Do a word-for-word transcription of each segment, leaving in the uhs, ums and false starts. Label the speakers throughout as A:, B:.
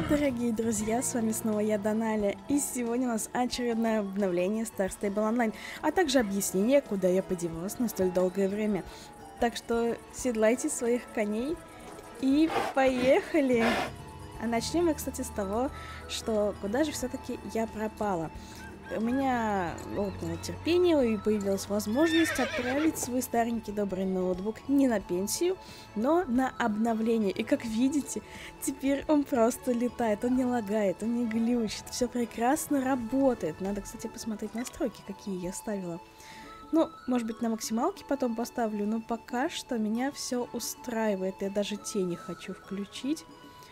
A: Привет, дорогие друзья, с вами снова я, Доналя, и сегодня у нас очередное обновление Star Stable Online, а также объяснение, куда я подевалась на столь долгое время. Так что седлайте своих коней и поехали! А начнем мы, кстати, с того, что куда же все-таки я пропала. У меня лопнуло терпение и появилась возможность отправить свой старенький добрый ноутбук не на пенсию, но на обновление. И как видите, теперь он просто летает, он не лагает, он не глючит, все прекрасно работает. Надо, кстати, посмотреть настройки, какие я ставила. Ну, может быть, на максималке потом поставлю, но пока что меня все устраивает. Я даже тени хочу включить.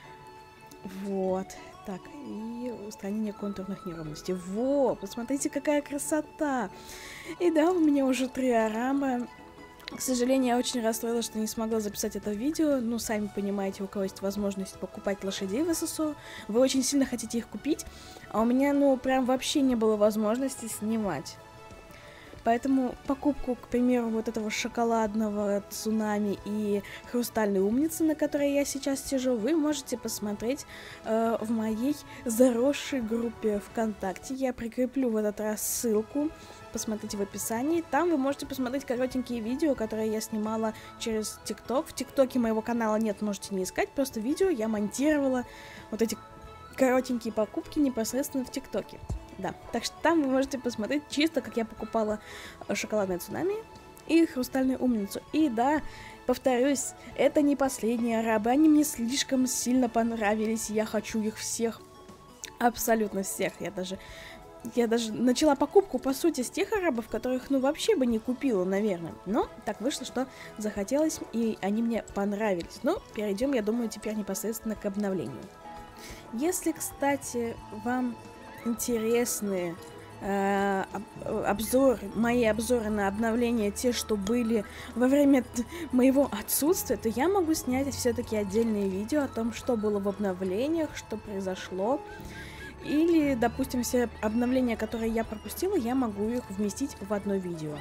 A: Вот. Так, и устранение контурных неровностей. Во, посмотрите, какая красота! И да, у меня уже три арама. К сожалению, я очень расстроилась, что не смогла записать это видео. Ну, сами понимаете, у кого есть возможность покупать лошадей в ССО. Вы очень сильно хотите их купить, а у меня, ну, прям вообще не было возможности снимать. Поэтому покупку, к примеру, вот этого шоколадного цунами и хрустальной умницы, на которой я сейчас сижу, вы можете посмотреть э, в моей заросшей группе ВКонтакте. Я прикреплю в этот раз ссылку, посмотрите в описании. Там вы можете посмотреть коротенькие видео, которые я снимала через ТикТок. В ТикТоке моего канала нет, можете не искать, просто видео я монтировала вот эти коротенькие покупки непосредственно в ТикТоке. Да, так что там вы можете посмотреть чисто, как я покупала шоколадное цунами и хрустальную умницу. И да, повторюсь, это не последние арабы, они мне слишком сильно понравились, я хочу их всех, абсолютно всех. Я даже, я даже начала покупку, по сути, с тех арабов, которых, ну, вообще бы не купила, наверное. Но так вышло, что захотелось, и они мне понравились. Ну, перейдем, я думаю, теперь непосредственно к обновлению. Если, кстати, вам интересные э, об, обзоры, мои обзоры на обновления, те, что были во время моего отсутствия, то я могу снять все-таки отдельные видео о том, что было в обновлениях, что произошло. Или, допустим, все обновления, которые я пропустила, я могу их вместить в одно видео.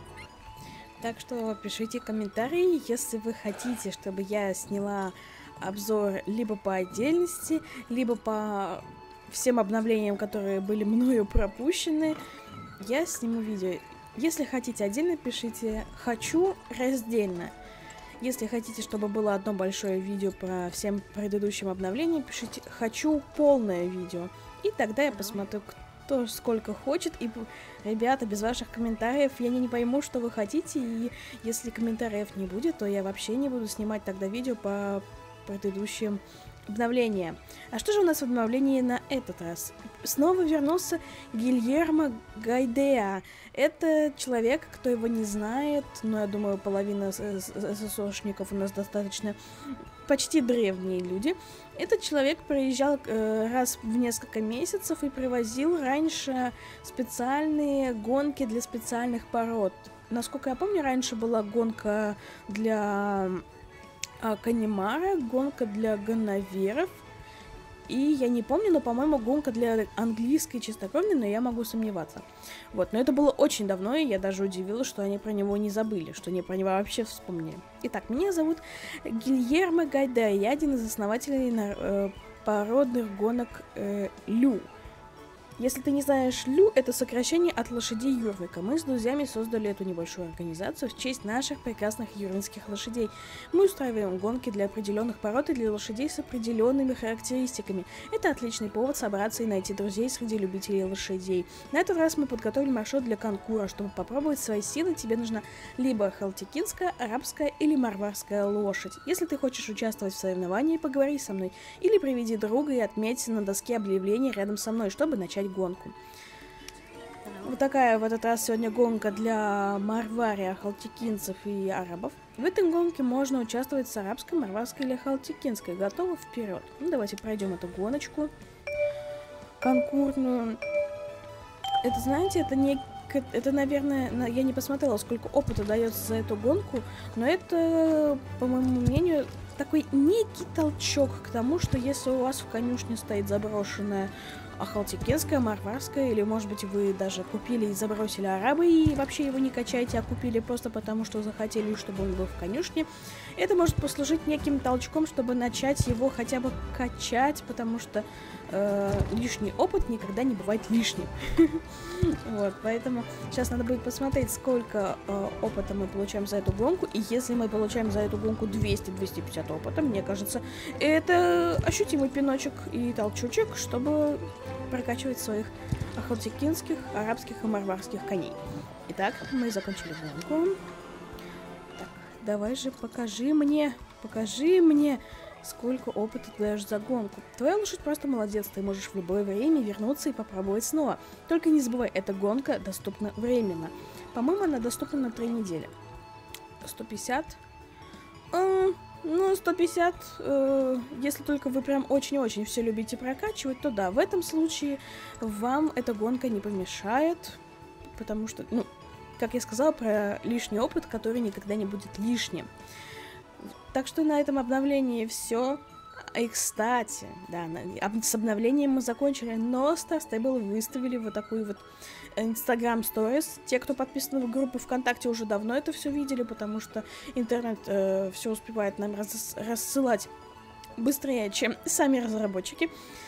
A: Так что пишите комментарии, если вы хотите, чтобы я сняла обзор либо по отдельности, либо по всем обновлениям, которые были мною пропущены, я сниму видео. Если хотите отдельно, пишите «хочу» раздельно. Если хотите, чтобы было одно большое видео про всем предыдущим обновлениям, пишите «хочу полное видео». И тогда я посмотрю, кто сколько хочет. И, ребята, без ваших комментариев я не, не пойму, что вы хотите. И если комментариев не будет, то я вообще не буду снимать тогда видео по предыдущим обновления. А что же у нас в обновлении на этот раз? Снова вернулся Гильермо Гайдеа. Это человек, кто его не знает, но я думаю, половина ССОшников у нас достаточно почти древние люди. Этот человек приезжал э, раз в несколько месяцев и привозил раньше специальные гонки для специальных пород. Насколько я помню, раньше была гонка для А, Канемара, гонка для ганноверов, и я не помню, но, по-моему, гонка для английской чистокровной, но я могу сомневаться. Вот, но это было очень давно, и я даже удивилась, что они про него не забыли, что они про него вообще вспомнили. Итак, меня зовут Гильермо Гайдеа, я один из основателей э, породных гонок э, Лю. Если ты не знаешь, Лю — это сокращение от лошадей Юрвика. Мы с друзьями создали эту небольшую организацию в честь наших прекрасных юрвинских лошадей. Мы устраиваем гонки для определенных пород и для лошадей с определенными характеристиками. Это отличный повод собраться и найти друзей среди любителей лошадей. На этот раз мы подготовили маршрут для конкура. Чтобы попробовать свои силы, тебе нужна либо халтикинская, арабская или марварская лошадь. Если ты хочешь участвовать в соревновании, поговори со мной. Или приведи друга и отметься на доске объявлений рядом со мной, чтобы начать гонку. Вот такая в этот раз сегодня гонка для марвария, халтикинцев и арабов. В этой гонке можно участвовать с арабской, марварской или халтикинской. Готовы? Вперед! Ну, давайте пройдем эту гоночку конкурсную. Это, знаете, это не... Это, наверное, я не посмотрела, сколько опыта дается за эту гонку, но это, по моему мнению, такой некий толчок к тому, что если у вас в конюшне стоит заброшенная ахалтекинское, марварское, или, может быть, вы даже купили и забросили арабы, и вообще его не качаете, а купили просто потому, что захотели, чтобы он был в конюшне. Это может послужить неким толчком, чтобы начать его хотя бы качать, потому что э, лишний опыт никогда не бывает лишним. Вот, поэтому сейчас надо будет посмотреть, сколько э, опыта мы получаем за эту гонку, и если мы получаем за эту гонку двести — двести пятьдесят опыта, мне кажется, это ощутимый пиночек и толчочек, чтобы прокачивать своих ахалтекинских, арабских и марварских коней. Итак, мы закончили гонку. Так, давай же покажи мне, покажи мне, сколько опыта ты даешь за гонку. Твоя лошадь просто молодец, ты можешь в любое время вернуться и попробовать снова. Только не забывай, эта гонка доступна временно. По-моему, она доступна на три недели. сто пятьдесят. Э, ну, сто пятьдесят, э, если только вы прям очень-очень все любите прокачивать, то да, в этом случае вам эта гонка не помешает, потому что, ну, как я сказала, про лишний опыт, который никогда не будет лишним. Так что на этом обновлении все. И, кстати, да, с обновлением мы закончили, но Star Stable выставили вот такую вот Instagram Stories. Те, кто подписан в группу ВКонтакте, уже давно это все видели, потому что интернет э, все успевает нам рас рассылать быстрее, чем сами разработчики.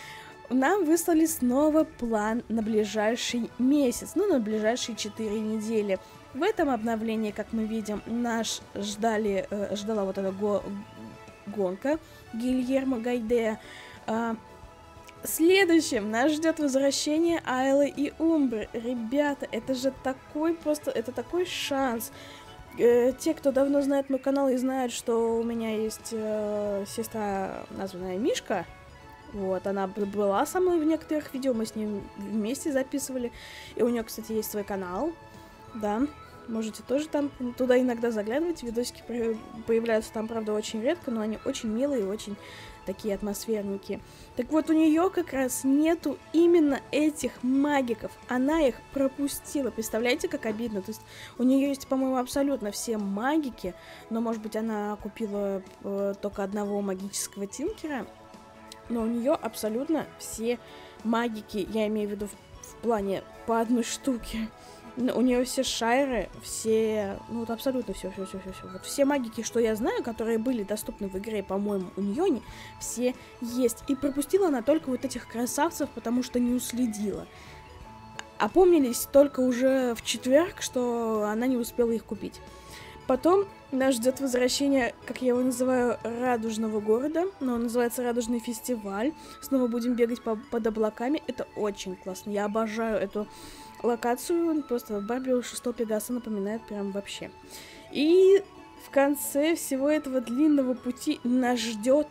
A: Нам выслали снова план на ближайший месяц, ну, на ближайшие четыре недели. В этом обновлении, как мы видим, наш ждали, э, ждала вот эта го гонка Гильермо Гайдея. А, следующим нас ждет возвращение Айлы и Умбры. Ребята, это же такой просто, это такой шанс. Э, те, кто давно знает мой канал и знают, что у меня есть э, сестра, названная Мишка. Вот, она была со мной в некоторых видео, мы с ней вместе записывали. И у нее, кстати, есть свой канал, да. Можете тоже там туда иногда заглядывать. Видосики появляются там, правда, очень редко, но они очень милые и очень такие атмосферненькие. Так вот, у нее как раз нету именно этих магиков. Она их пропустила. Представляете, как обидно? То есть у нее есть, по-моему, абсолютно все магики, но, может быть, она купила э, только одного магического тинкера. Но у нее абсолютно все магики, я имею в виду в, в плане по одной штуке. У нее все шайры, все, ну вот абсолютно все, все, все, все, все. Вот все магики, что я знаю, которые были доступны в игре, по-моему, у нее они все есть. И пропустила она только вот этих красавцев, потому что не уследила. Опомнились только уже в четверг, что она не успела их купить. Потом нас ждет возвращение, как я его называю, радужного города. Но он называется Радужный фестиваль. Снова будем бегать по под облаками. Это очень классно. Я обожаю эту локацию. Просто Барби шестого Пегаса напоминает прям вообще. И в конце всего этого длинного пути нас ждет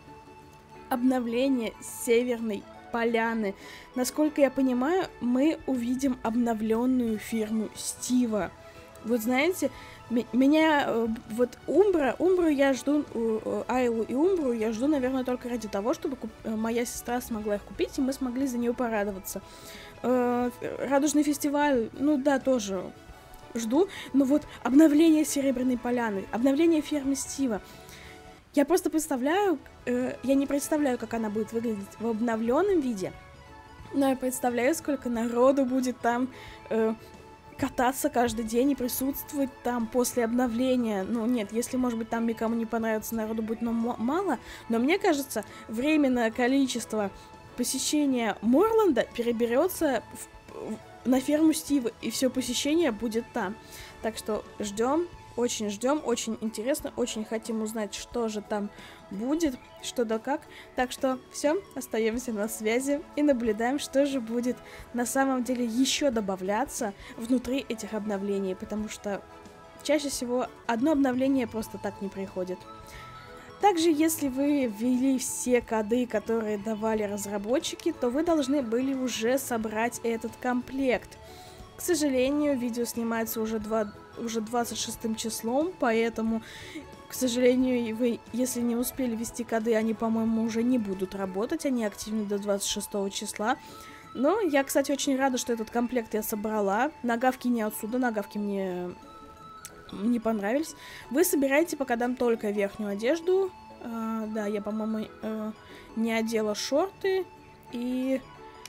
A: обновление Северной Поляны. Насколько я понимаю, мы увидим обновленную фирму Стива. Вот знаете, меня э, вот Умбра, Умбру я жду, э, Айлу и Умбру я жду, наверное, только ради того, чтобы куп- моя сестра смогла их купить, и мы смогли за нее порадоваться. Э, Радужный фестиваль, ну да, тоже жду, но вот обновление Серебряной Поляны, обновление фермы Стива. Я просто представляю, э, я не представляю, как она будет выглядеть в обновленном виде, но я представляю, сколько народу будет там э, кататься каждый день и присутствовать там после обновления. Ну, нет, если, может быть, там никому не понравится, народу будет но мало, но мне кажется, временное количество посещения Морланда переберется в, в, на ферму Стива, и все посещение будет там. Так что ждем, очень ждем, очень интересно, очень хотим узнать, что же там будет, что да как. Так что все, остаемся на связи и наблюдаем, что же будет на самом деле еще добавляться внутри этих обновлений, потому что чаще всего одно обновление просто так не приходит. Также, если вы ввели все коды, которые давали разработчики, то вы должны были уже собрать этот комплект. К сожалению, видео снимается уже, два, уже двадцать шестым числом, поэтому, к сожалению, вы, если не успели ввести коды, они, по-моему, уже не будут работать, они активны до двадцать шестого числа. Но я, кстати, очень рада, что этот комплект я собрала. Нагавки не отсюда, нагавки мне не понравились. Вы собираете по кодам только верхнюю одежду. Uh, да, я, по-моему, uh, не одела шорты и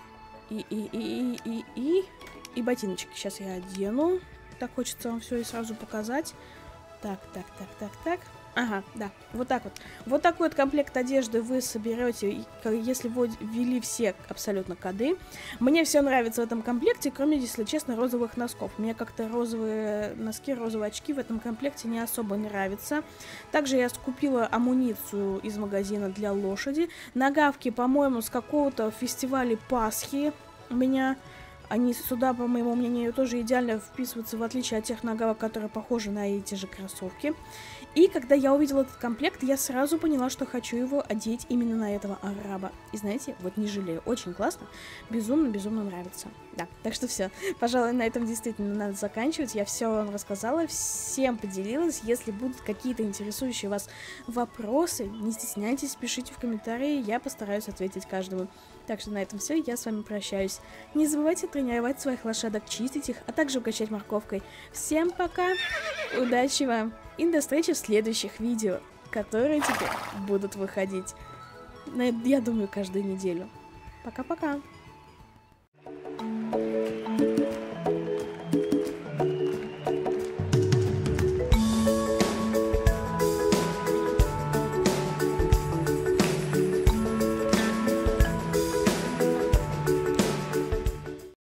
A: И, и, и, и, и, и, и ботиночки сейчас я одену. Так хочется вам все и сразу показать. Так, так, так, так, так. Ага, да, вот так вот. Вот такой вот комплект одежды вы соберете, если вы ввели все абсолютно коды. Мне все нравится в этом комплекте, кроме, если честно, розовых носков. Мне как-то розовые носки, розовые очки в этом комплекте не особо нравятся. Также я скупила амуницию из магазина для лошади. Нагавки, по-моему, с какого-то фестиваля Пасхи у меня... Они сюда, по моему мнению, тоже идеально вписываются, в отличие от тех нагавок, которые похожи на эти же кроссовки. И когда я увидела этот комплект, я сразу поняла, что хочу его одеть именно на этого араба. И знаете, вот не жалею, очень классно, безумно-безумно нравится. Да, так что все, пожалуй, на этом действительно надо заканчивать. Я все вам рассказала, всем поделилась. Если будут какие-то интересующие вас вопросы, не стесняйтесь, пишите в комментарии, я постараюсь ответить каждому. Так что на этом все, я с вами прощаюсь. Не забывайте тренировать своих лошадок, чистить их, а также угощать морковкой. Всем пока, удачи вам и до встречи в следующих видео, которые теперь будут выходить, я думаю, каждую неделю. Пока-пока.